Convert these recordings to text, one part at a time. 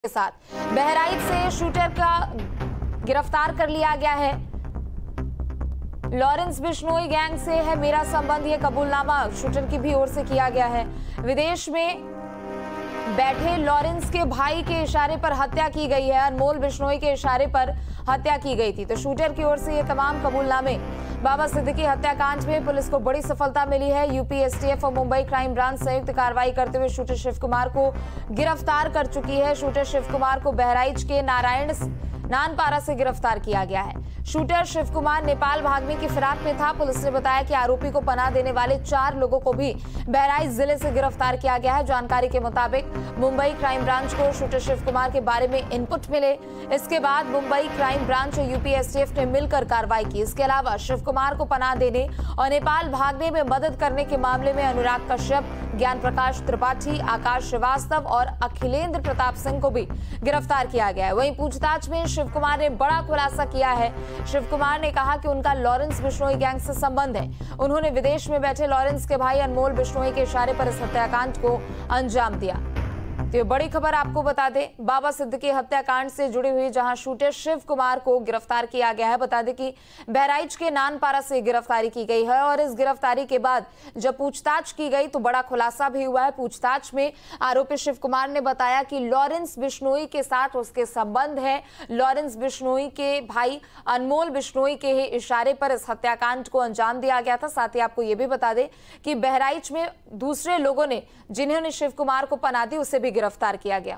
के साथ बहराइच से शूटर का गिरफ्तार कर लिया गया है। लॉरेंस बिश्नोई गैंग से है मेरा संबंध, ये कबूलनामा शूटर की भी ओर से किया गया है। विदेश में बैठे लॉरेंस के भाई के इशारे पर हत्या की गई है, अनमोल बिश्नोई के इशारे पर हत्या की गई थी। तो शूटर की ओर से ये तमाम कबूलनामे। बाबा सिद्दीकी हत्याकांड में पुलिस को बड़ी सफलता मिली है। यूपी एसटीएफ और मुंबई क्राइम ब्रांच संयुक्त कार्रवाई करते हुए शूटर शिव कुमार को गिरफ्तार कर चुकी है। शूटर शिव कुमार को बहराइच के नारायण नानपारा से गिरफ्तार किया गया है। शूटर शिव कुमार नेपाल भागने की फिराक में था। पुलिस ने बताया कि आरोपी को पनाह देने वाले 4 लोगों को भी बहराइच जिले से गिरफ्तार किया गया है। जानकारी के मुताबिक मुंबई क्राइम ब्रांच को शूटर शिव कुमार के बारे में इनपुट मिले। इसके बाद मुंबई क्राइम ब्रांच और यूपी एसटीएफ ने मिलकर कार्रवाई की। इसके अलावा शिव कुमार को पनाह देने और नेपाल भागने में मदद करने के मामले में अनुराग कश्यप, ज्ञान प्रकाश त्रिपाठी, आकाश श्रीवास्तव और अखिलेंद्र प्रताप सिंह को भी गिरफ्तार किया गया है। वहीं पूछताछ में शिव कुमार ने बड़ा खुलासा किया है। शिव कुमार ने कहा कि उनका लॉरेंस बिश्नोई गैंग से संबंध है। उन्होंने विदेश में बैठे लॉरेंस के भाई अनमोल बिश्नोई के इशारे पर इस हत्याकांड को अंजाम दिया। तो ये बड़ी खबर आपको बता दें, बाबा सिद्दीकी हत्याकांड से जुड़ी हुई जहां शूटर शिव कुमार को गिरफ्तार किया गया है। बता दें कि बहराइच के नानपारा से गिरफ्तारी की गई है और इस गिरफ्तारी के बाद जब पूछताछ की गई तो बड़ा खुलासा भी हुआ है। पूछताछ में आरोपी शिव कुमार ने बताया कि लॉरेंस बिश्नोई के साथ उसके संबंध है। लॉरेंस बिश्नोई के भाई अनमोल बिश्नोई के ही इशारे पर इस हत्याकांड को अंजाम दिया गया था। साथ ही आपको ये भी बता दें कि बहराइच में दूसरे लोगों ने जिन्होंने शिव कुमार को पनाह दी उसे भी गिरफ्तार किया गया।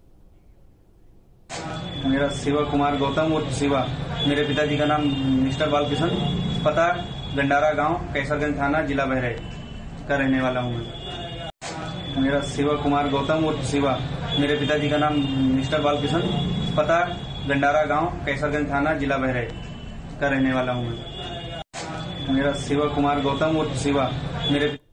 मेरा शिवा कुमार गौतम उर्फ शिवा, मेरे पिताजी का नाम मिस्टर बालकिशन, पता गंडारा गांव, कैसरगंज थाना, जिला बहराइच का रहने वाला हूं मैं। मेरा शिवा कुमार गौतम उर्फ शिवा, मेरे पिताजी का नाम मिस्टर बालकिशन, पता गंडारा गांव, कैसरगंज थाना, जिला बहराइच का रहने वाला हूं मैं। मेरा शिवा कुमार गौतम उर्फ शिवा, मेरे